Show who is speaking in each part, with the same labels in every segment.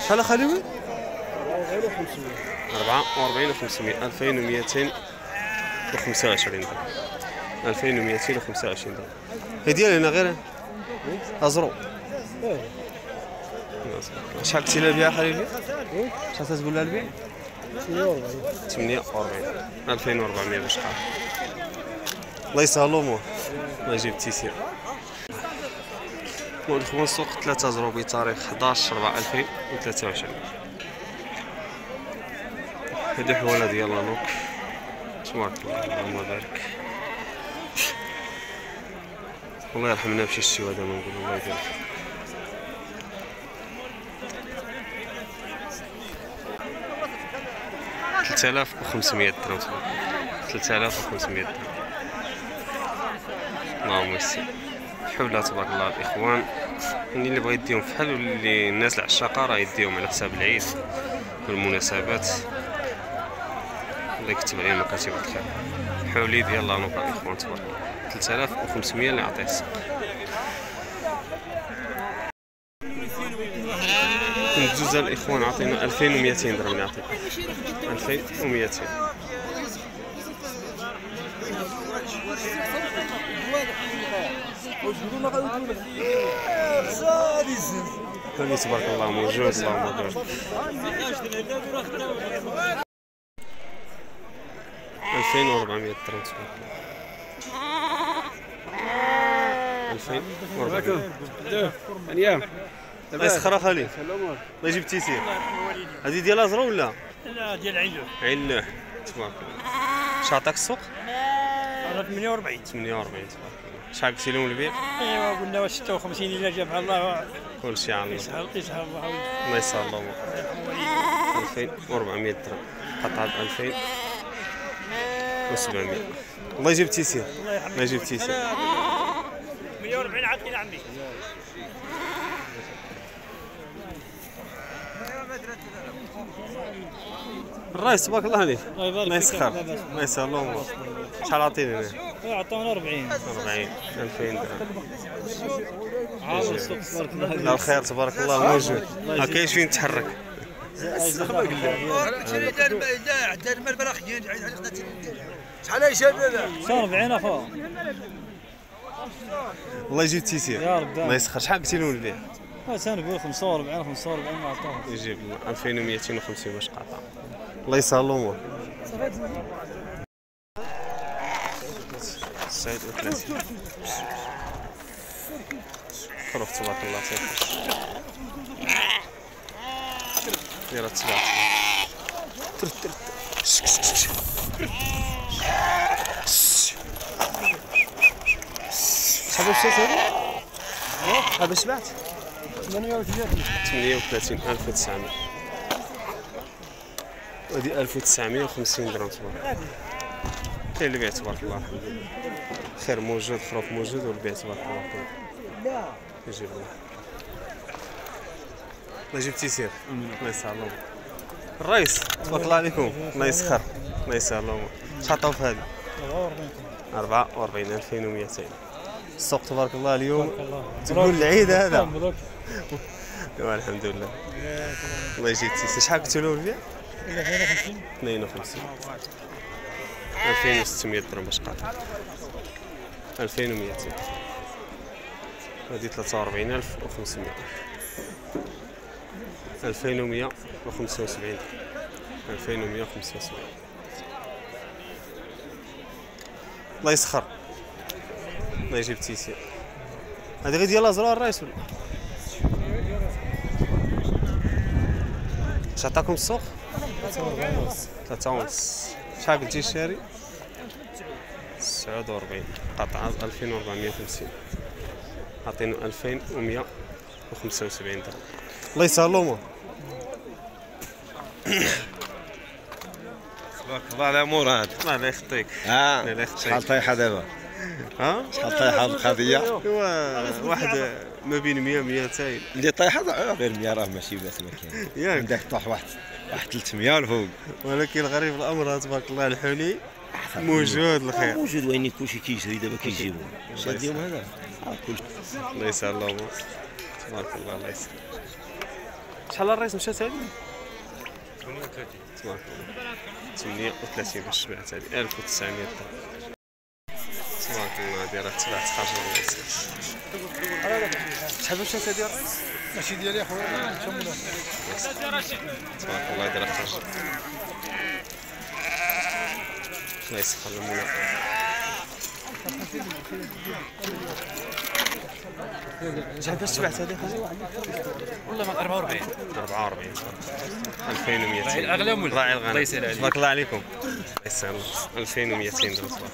Speaker 1: شحال اخليوي؟
Speaker 2: 44 و500 2225 درهم 2225 درهم.
Speaker 1: هي ديالي انا غير ازرو. شحال قلتي لها البيع خليلي؟ شحال تقول لها البيع؟
Speaker 2: 48 2400 باش قال.
Speaker 1: الله يسهل امور.
Speaker 2: ما جبت تيسير.
Speaker 1: الاخوان السوق 3 زرو بتاريخ 11/4/2023. هادي حواله ديال لانوك تبارك الله اللهم بارك. الله يرحمنا بشي الشيء هذا ما نقول الله يبارك. $3500 درهم 3500 درهم. اللهم يسر. حولها تبارك الله الاخوان، يعني اللي بغى يديهم فحال واللي الناس العشاقه راه يديهم على حساب العيد والمناسبات. الله يكتب عليهم مكاتب الخير. حولي ديال لانوك الاخوان تبارك الله 3500 اللي عطيه السوق. الجوز الاخوان عطينا 2200 درهم اللي عطيه 2200. هاني تبارك الله موجود اللهم بارك. 2400 درهم تبارك الله 2400. ايام الله يسخر خالي. الله يجيب التيسير. هذه ديال ازرو ولا؟
Speaker 3: لا ديال علوح.
Speaker 1: علوح تبارك الله. شحال عطاك السوق؟
Speaker 3: 48.
Speaker 1: 48 تبارك الله. شحال قلتي لهم البيع؟
Speaker 3: ايوا قلنا 56 الا جابها الله.
Speaker 1: كلشي على الله.
Speaker 3: يسهل الله.
Speaker 1: الله يسهل الله. 2400 درهم قطعة 2700. الله يجيب التيسير. الله يجيب التيسير.
Speaker 3: 140 عطينا عمي.
Speaker 1: الرايس تبارك الله عليك.
Speaker 3: الله
Speaker 1: يسخر. الله يسهل الله. شحال عطيني انا؟
Speaker 3: عطونا 40.
Speaker 1: 40 2000 درهم.
Speaker 3: عامر السوق تبارك الله.
Speaker 1: لا الخير تبارك الله موجود. ما كاينش فين تحرك.
Speaker 4: شحال يا شباب؟
Speaker 3: 40 اخو.
Speaker 1: الله يجيب التيسير.
Speaker 3: يا رب.
Speaker 1: الله يسخر. شحال قلتي لهم البيع؟
Speaker 3: سنقول 45 ما عطوه.
Speaker 1: يجيب 2250 باش قاطع. الله يسهل الامور. 39 خروف تبارك الله تيخرج. دايره تبارك شحال باش شريت هذا؟ باش بعت؟ 38,900. وهذه 1950 درهم تبارك الله. كاين اللي بيع تبارك الله الحمد لله. خير موجود، خروف موجود والبيع تبارك الله كله. يجيب الله. الله يجيب التيسير. الله يسهل الله. الرئيس تبارك الله عليكم. الله يسخر. الله يسهل الله. شحال عطاو في هذه؟ 44,200. السوق تبارك الله اليوم تقول العيد هذا. الحمد لله. الله يجيب التيسير. شحال قلتوا له البيع؟ 52. 2600 درهم باش قاطع. 2200. هذه 43,500. 2175. 2175. الله يسخر. الله يجيب التيسير. هذه غير ديال ازرار الرئيس ولا؟ اش عطاكم السوق؟ 3.5. شحال قلتي الشاري؟ 49 قطعة 2450. عطينو 2175 درهم. الله يسهل الامور.
Speaker 4: تبارك الله على مراد.
Speaker 1: الله يخطيك.
Speaker 4: الله
Speaker 1: يخطيك.
Speaker 4: شحال طايحه دابا؟ شحال طايحه القضيه؟
Speaker 1: ايوا واحد ما بين 100 200.
Speaker 4: اللي طايحه غير 100 راه ماشي باس ما كاين.
Speaker 1: ياك
Speaker 4: عندك طاح واحد 300 الفوق.
Speaker 1: ولكن الغريب الامر تبارك الله الحولي موجود الخير.
Speaker 4: موجود وين كلشي كيجري دابا كيجيبو. شاديهم هذا.
Speaker 1: الله يسهل الله. تبارك الله. الله يسهل.
Speaker 2: شحال الرئيس مشات هادي؟ 38 38 باش تباعت هادي 1900 درهم. تبارك الله هادي راه تباعت خارجه الله يسلمك. شحال باش مشات هادي الرئيس؟
Speaker 5: ماشي ديالي اخويا
Speaker 2: تبارك الله هادي راه خارجه. الله يسخر المولى. شحال باش تباعت هادي خويا؟
Speaker 3: والله ما 44
Speaker 2: 44 2200
Speaker 3: الاغلى ولا
Speaker 2: راعي الغنم.
Speaker 3: الله يسهل عليك.
Speaker 2: تبارك الله عليكم. الله يسهل 2200 درهم تبارك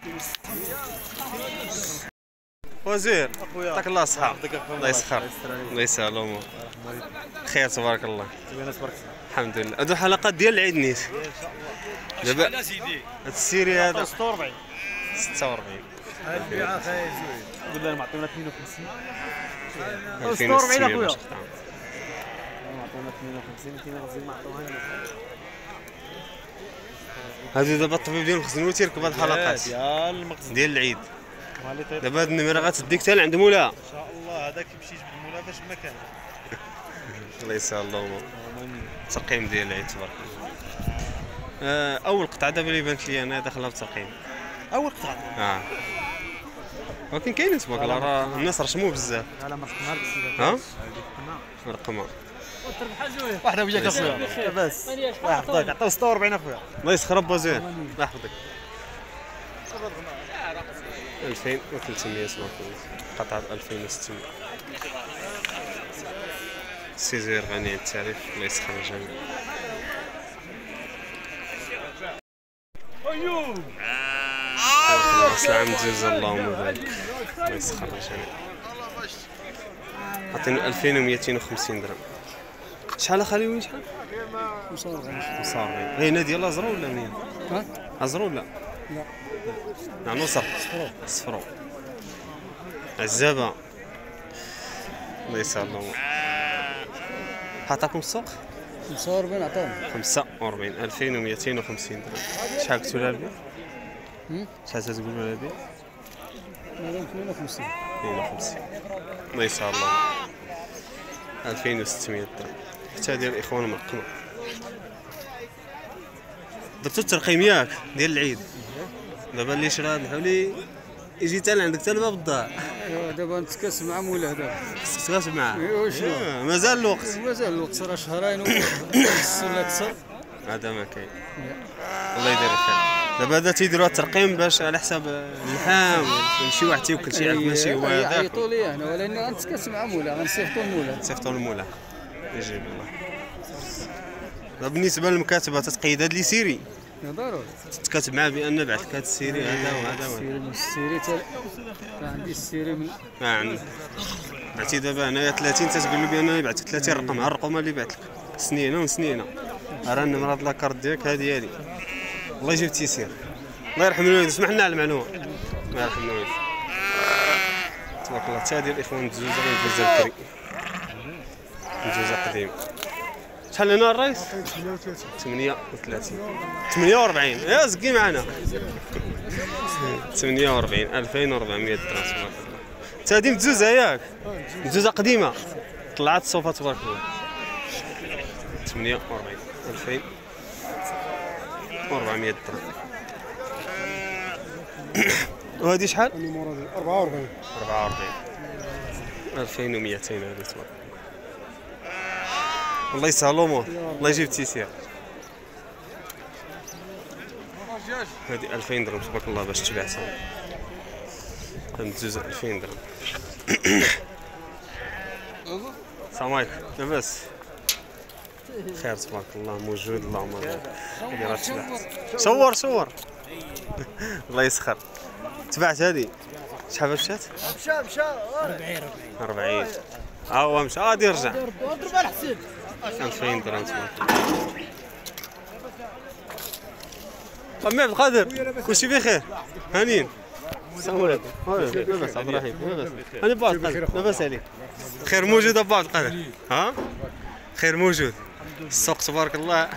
Speaker 2: وزير يعطيك الله الصحة. الله يسخر الله يسهل الامور. خير تبارك الله. الحمد لله. هادو حلقات ديال العيد نيت دابا هاد السيري هذا
Speaker 3: 46
Speaker 2: 46
Speaker 5: البيعه خايس
Speaker 3: بالله معطيونا 52
Speaker 2: 2600 باش تقطع.
Speaker 3: معطيونا 52 250 معطوها لنا.
Speaker 2: هادو دابا الطبيب ديال الخزنوي تيركب هاد الحلقات
Speaker 5: ديال المقصد
Speaker 2: ديال العيد. دابا هاد النمره غتديك حتى لعند مولاها.
Speaker 5: ان شاء الله هذاك يمشي يجبد المولى فاش ما كان.
Speaker 2: الله يسهل الامور. الترقيم ديال العيد تبارك الله. اول قطعه دابا اللي بانت لي انا داخله في الترقيم.
Speaker 5: اول قطعه
Speaker 2: ولكن كاينين تبارك الله راه الناس رشموا بزاف.
Speaker 5: على ما نهار
Speaker 2: ها رقمها
Speaker 5: واحده وياك اخويا لاباس. الله يحفظك عطاو 46 اخويا.
Speaker 2: الله يسخر با زين الله يحفظك. 2300 تبارك الله. قطعه 2600. سيزير غني عن التعريف. الله يسخر الجميع. راس العام تجوز اللهم بارك. الله يسخر الجميع. عطيني 2250 درهم. شحال اخالي وين شحال؟ 45 هنا ديال الازرو ولا منين؟
Speaker 3: ها؟
Speaker 2: ازرو ولا؟
Speaker 3: لا.
Speaker 2: يعني نصر صفرو عزابه. الله يسهل الامور. عطاكم السوق
Speaker 3: 45 عطاهم
Speaker 2: 45 2250 درهم. شحال قلتوا لها البيع؟ شحال تقولوا لها البيع؟
Speaker 3: 52
Speaker 2: 52. الله يسهل الله. 2600 درهم حتى ديال الاخوان مرقمه. درتو الترقيم ياك ديال العيد. دابا اللي شرا هاد الحولي يجي حتى لعندك حتى لباب الدار.
Speaker 3: ايوا دابا نتكاس مع مولاه دابا
Speaker 2: خصك تغاس معاه.
Speaker 3: ايوا شنو
Speaker 2: مازال الوقت.
Speaker 3: مازال الوقت راه شهرين ولا اكثر.
Speaker 2: هذا ما كاين. الله يدير الخير. دابا هذا تيديروا الترقيم باش على حساب اللحام شي واحد تيوكل شي عارف ماشي هو هذاك.
Speaker 3: يعيطوا لي انا ولكن غنتكاس مع مولاه غنصيفطوا المولاه.
Speaker 2: صيفطوا المولى يجيب الله. دابا بالنسبه للمكاتبه تتقيد هاد لي سيري
Speaker 3: ضروري
Speaker 2: تتكاتب معاه بان بعث لك هاد السيري هذا وهذا
Speaker 3: السيري من السيري عندي السيري من
Speaker 2: عندك. بعتي دابا هنايا 30 تتقول له بان بعث 30 رقم ها الرقم اللي بعث لك سنينه وسنينه. راه النمره د لاكارت ديالك هذه هي. الله يجيب التيسير. الله يرحم الوالد. اسمح لنا على المعلومه. الله يرحم الوالد. تبارك الله. حتى هذه الاخوان الجوزه غير الجوزه الكري. الجوزه قديم. شحال هنا الرئيس؟ 38 48 يا زكي معنا 48 2400 درهم تبارك الله. حتى هذه متزوزه ياك متزوزه قديمه طلعت الصوفه تبارك الله. 48 2400 درهم. وهذه شحال؟
Speaker 5: 44
Speaker 2: 2200 هذه تبارك الله. الله يسهل الامور. الله يجيب التيسير. هذه 2000 درهم تبارك الله باش تباعها. متزوزه 2000 درهم. السلام عليكم. لاباس خير تبارك الله موجود اللهم بارك. هذه راه تباعت. صور الله يسخر. تباعت هذه شحال مشات؟
Speaker 5: مشى
Speaker 2: 40 ها هو مشى غادي يرجع.
Speaker 5: اضرب على الحساب
Speaker 2: 2000 درهم تبارك الله. عمي عبد القادر كلشي بخير هانيين. السلام عليكم. لاباس عبد الرحيم لاباس. انا با عبد القادر لاباس عليك. خير موجود ابو عبد القادر. ها خير موجود. السوق تبارك الله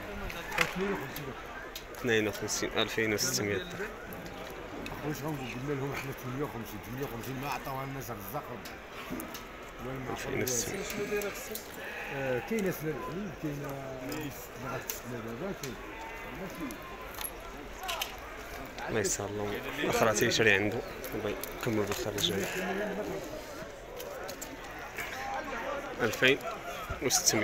Speaker 2: 52 2600 درهم.
Speaker 5: واش غنقول لهم احنا 58 ما عطاوها الناس الرزاق.
Speaker 1: 2600.
Speaker 4: كاينه سنه العيد كاينه مع السنه دابا كاين
Speaker 1: الله يسهل الله. الاخر تيشري عنده الله يكمل بالخرج. 2600.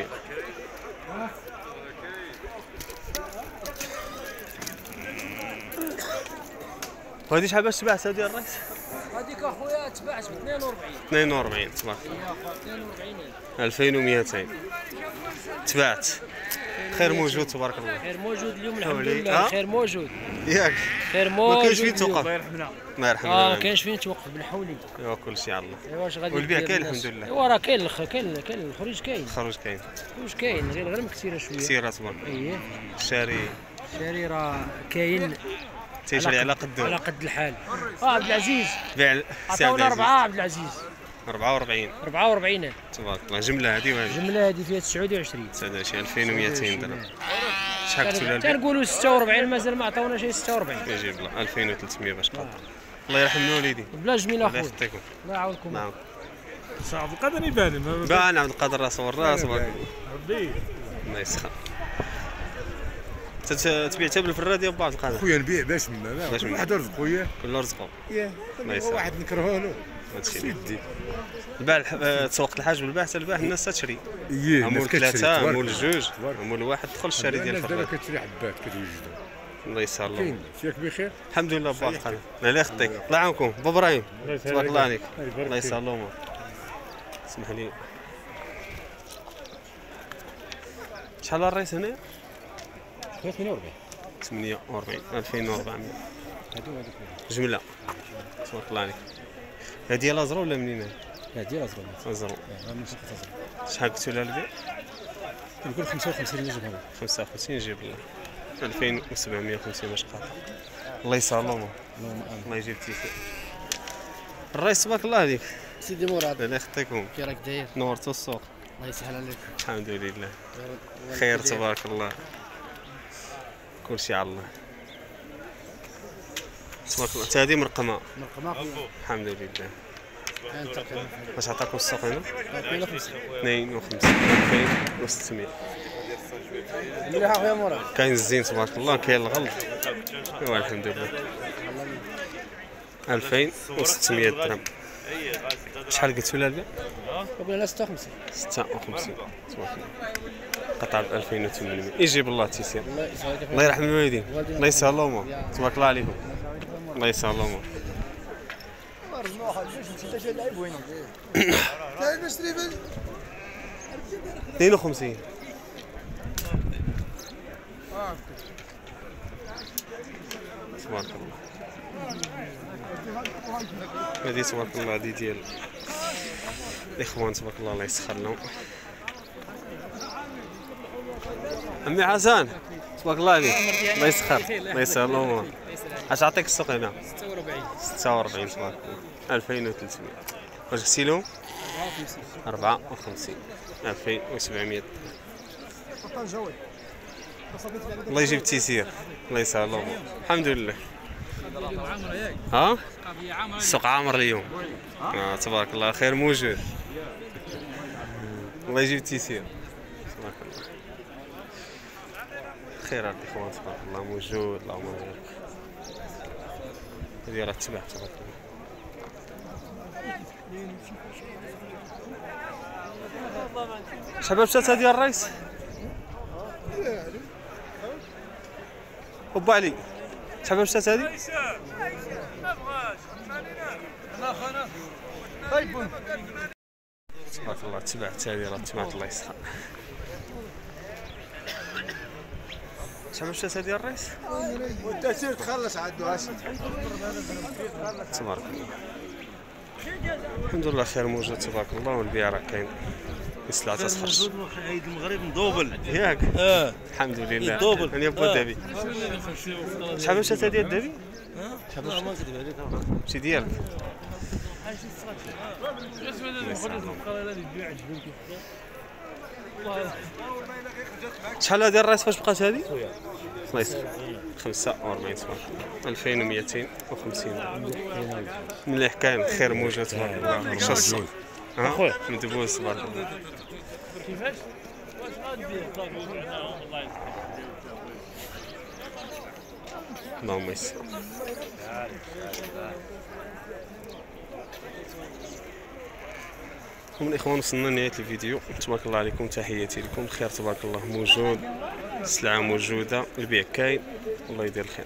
Speaker 1: وهذه شحال باش تباعت هذه الرئيس؟
Speaker 3: هذيك اخويا تباعت ب 42.
Speaker 1: 42 تبارك الله.
Speaker 3: 42
Speaker 1: 2200 تباعت. خير موجود تبارك الله.
Speaker 6: خير موجود اليوم الحمد
Speaker 1: حولي.
Speaker 6: لله. خير موجود.
Speaker 1: ياك
Speaker 6: خير
Speaker 1: ما
Speaker 6: موجود.
Speaker 1: كاينش فين
Speaker 6: اليوم.
Speaker 1: توقف.
Speaker 6: الله يرحمنا.
Speaker 1: الله يرحم
Speaker 6: ما
Speaker 1: الوالدين.
Speaker 6: كاينش فين توقف بالحولي.
Speaker 1: ايوا كلشي على الله.
Speaker 6: ايوا واش غادي
Speaker 1: والبيع
Speaker 6: دير
Speaker 1: كاين
Speaker 6: الناس؟
Speaker 1: الحمد لله.
Speaker 6: ايوا راه كاين كاين الخروج كاين.
Speaker 1: الخروج كاين.
Speaker 6: الخروج كاين غير مكثيره شويه.
Speaker 1: كثيره تبارك الله.
Speaker 6: اييه
Speaker 1: الشاري
Speaker 6: الشاري راه كاين
Speaker 1: تيشري على قده.
Speaker 6: على قد الحال. عبد العزيز
Speaker 1: بيع سي عبد
Speaker 6: عطاونا
Speaker 1: العزيز.
Speaker 6: 4 عبد العزيز
Speaker 1: 44
Speaker 6: 44
Speaker 1: تبارك الله. جمله هذه وهذه
Speaker 6: الجمله هذه فيها 29
Speaker 1: 29 2200 درهم. شحال قلتوا لها البيع؟
Speaker 6: تنقولوا 46 مازال ما عطاونا شي 46
Speaker 1: يجيب الله 2300 باش قاد. الله يرحم والديكم.
Speaker 6: بلا جميل
Speaker 1: الله
Speaker 6: اخويا
Speaker 1: يخطيكم.
Speaker 6: الله يعاونكم.
Speaker 1: نعم.
Speaker 5: صعب القدر يبان
Speaker 1: بان عبد القادر راس والراس تبارك
Speaker 5: ربي
Speaker 1: الله يسخر. تبيع حتى بالفراد يا با عبد القادر.
Speaker 4: خويا نبيع باش من
Speaker 1: باش من-
Speaker 4: واحد رزق خويا
Speaker 1: كل رزقه.
Speaker 4: ياه
Speaker 1: الله يسلمك.
Speaker 4: واحد نكرهه له
Speaker 1: هادشي
Speaker 4: في
Speaker 1: اللي
Speaker 4: يدي
Speaker 1: الباع تسوق الحاج بالباع حتى الباع الناس تشري.
Speaker 4: ايه
Speaker 1: مول ثلاثة مول جوج مول واحد دخل الشاري ديال
Speaker 4: الناس دابا
Speaker 1: الفراد.
Speaker 4: كتشري حبات كتوجدوا
Speaker 1: الله يسهل الله.
Speaker 4: كاين ياك بخير
Speaker 1: الحمد لله با عبد القادر. الله يخطيك. الله يعاونكم با ابراهيم. تبارك الله عليك. الله يسهل الامور. اسمح لي. شحال الرئيس هنا؟
Speaker 3: 48
Speaker 1: 48 2400 جملة. تبارك الله عليك. هذه ديال ازرو ولا منين؟
Speaker 3: لا ديال ازرو
Speaker 1: ازرو.
Speaker 3: من شقة ازرو
Speaker 1: شحال قلتوا لها البيع؟
Speaker 3: كنقول 55 نجيب هذا
Speaker 1: 55 يجيب الله. 2750 باش قاطع. الله يسهل الامور. الله يجيب التيسير. الرئيس تبارك الله عليك.
Speaker 3: سيدي مراد
Speaker 1: الله يخطيكم.
Speaker 3: كي راك داير
Speaker 1: نورتوا السوق.
Speaker 3: الله يسهل عليك
Speaker 1: الحمد لله. خير تبارك الله. كل شيء على الله. تبارك الله. حتى هذه مرقمة.
Speaker 3: مرقمة اخويا
Speaker 1: الحمد لله.
Speaker 3: انت
Speaker 1: واش عطاكم السوق هنا؟
Speaker 3: 52
Speaker 1: 52 2600.
Speaker 3: مليح اخويا مراد
Speaker 1: كاين الزين تبارك الله كاين الغلط. ايوا الحمد لله. 2600 درهم. شحال قلتوا لها البيع؟
Speaker 3: قبل 56
Speaker 1: 56 تبارك الله. قطع ب 2800 يجيب الله التيسير.
Speaker 3: الله يسهل عليك
Speaker 1: الله يرحم الوالدين. الله يسهل الامور. تبارك الله عليكم. الله يسهل الامور. 52 تبارك الله. هذه تبارك الله هذه ديال الاخوان تبارك الله. الله يسخر لهم. عمي حسن تبارك الله عليك. الله يسخر. الله يسهل الامور. اش عطيك السوق هنا؟ 46 تبارك الله. 2300. واش غسيلهم؟ 54 2700. الله يجيب التيسير. الله يسهل الامور. الحمد لله. ها؟ السوق عامر اليوم. تبارك الله خير موجود. الله يجيب التيسير. تبارك الله. خير هاد الاخوان تبارك الله موجود. اللهم بارك. هذه راه تباع تبارك الله. شباب مشات هذه الرئيس؟ أبو علي شحال مشات هذه؟ تبارك الله تبعت هذه راه تبعت الله يسخر. شحال مشات هذه الرئيس؟
Speaker 4: والتأثير تخلص عاد
Speaker 1: تبارك الله. الحمد لله خير موجود تبارك الله. والبيع راه كاين السلعة تخرج.
Speaker 5: عيد المغرب مدوبل
Speaker 1: ياك؟ الحمد لله.
Speaker 5: يدوبل.
Speaker 1: انا با الدبي. شحال مشات هذه الدبي؟
Speaker 5: والله ما نكذب عليك
Speaker 1: شي ديالك؟ شحال هذه الراس فاش بقات هذه؟ الله يسلمك. 45 تبارك الله. 2250 مليح كاين خير موجود تبارك الله. رشا السوق
Speaker 6: اخويا
Speaker 1: مدبوس تبارك الله.
Speaker 5: كيفاش؟
Speaker 1: اللهم يسر. هم الاخوان وصلنا لنهايه الفيديو، تبارك الله عليكم، تحياتي لكم، الخير تبارك الله موجود، السلعه موجوده، البيع كاين، الله يدير الخير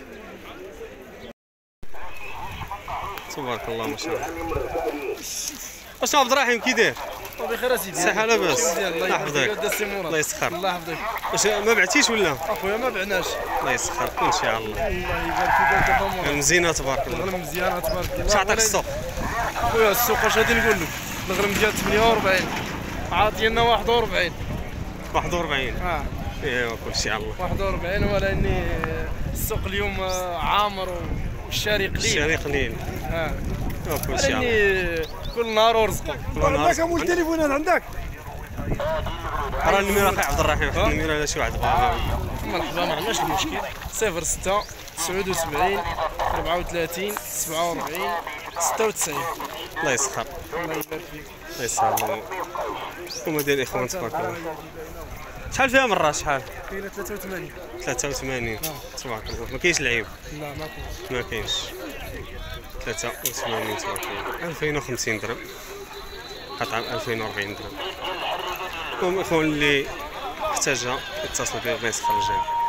Speaker 1: تبارك الله ما شاء الله. اشنو عبد الرحيم كي داير؟
Speaker 5: بخير اسيدي.
Speaker 1: صحه لاباس؟
Speaker 5: الله
Speaker 1: يحفظك. الله يسخر.
Speaker 5: الله يحفظك.
Speaker 1: واش ما بعتيش ولا؟
Speaker 5: اخويا ما بعناش.
Speaker 1: الله يسخر ان شاء الله.
Speaker 5: الله يبارك فيك انت فمورا.
Speaker 1: مزينه تبارك الله.
Speaker 5: الغنم مزيانه تبارك الله.
Speaker 1: اش عطاك السوق؟
Speaker 5: خويا السوق اش غادي نقول لك، الغنم ديال 48 عاطينا 41.
Speaker 1: 41
Speaker 5: ايوا
Speaker 1: كلشي على الله.
Speaker 5: 41 ولاني السوق اليوم عامر والشاري قليل.
Speaker 1: الشاري قليل. كلشي على الله.
Speaker 5: لاني كل نهار ورزقه.
Speaker 4: عندك مول التليفونات عندك؟
Speaker 1: راه الميرا اخي عبد الرحيم، حط الميرا على شي واحد بغا.
Speaker 5: مرحبا، ما عندناش المشكل. 06 79 34 47 96.
Speaker 1: الله يسخر.
Speaker 5: الله يبارك فيك.
Speaker 1: الله يسخر. هما ديال الاخوان تبارك الله. شحال فيها مرة؟ شحال؟
Speaker 5: كاينه 83.
Speaker 1: 83 تبارك الله. ما كاينش العيب؟
Speaker 5: لا ما كاينش.
Speaker 1: ما كاينش. 83 تبارك الله. 2050 درهم. قطعة 2040 درهم. المهم الاخوان اللي احتاجها يتصلوا بي، الله يسخر الجميع.